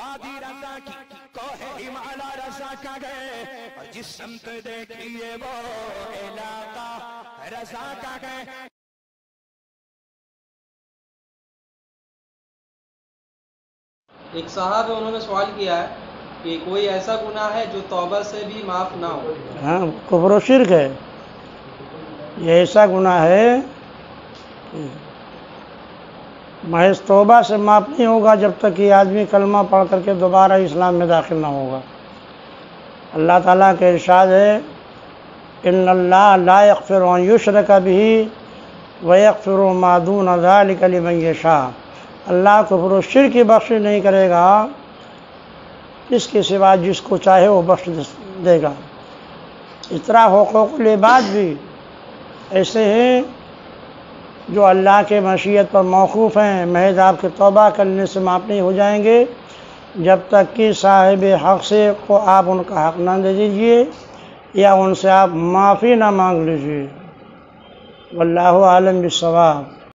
وادی رضا کی کوہ ہمالا رضا کا گئے اور جس سمت دیکھیے وہ علاقہ رضا کا گئے. ایک صاحب ہے، انہوں نے سوال کیا ہے کہ کوئی ایسا گناہ ہے جو توبہ سے بھی معاف نہ ہو؟ ہاں، کفر و شرک ہے. یہ ایسا گناہ ہے محض توبہ سے معاف نہیں ہوگا جب تک کہ آدمی کلمہ پڑھ کر کے دوبارہ اسلام میں داخل نہ ہوگا. اللہ تعالیٰ کے ارشاد ہے ان اللہ لا یغفر ان یشرک بہ ویغفر ما دون ذلک لمن یشاء. اللہ کفر و شرک کی بخش نہیں کرے گا، اس کے سوا جس کو چاہے وہ بخش دے گا. اس طرح حقوق العباد بھی ایسے ہیں جو اللہ کے مشیت پر موقوف ہیں، محض آپ کے توبہ کرنے سے معاف نہیں ہو جائیں گے جب تک کہ صاحب حق سے کو آپ ان کا حق نہ دے دیجیے یا ان سے آپ معافی نہ مانگ لیجیے. واللہ عالم بالصواب.